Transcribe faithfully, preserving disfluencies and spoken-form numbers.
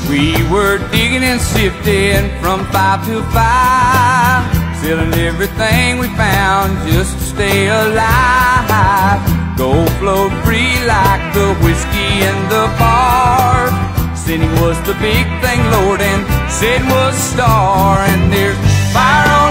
We were digging and sifting from five to five, selling everything we found just to stay alive. Gold flowed free like the whiskey in the bar. Sinning was the big thing, Lord, and sin was a star. And there's fire on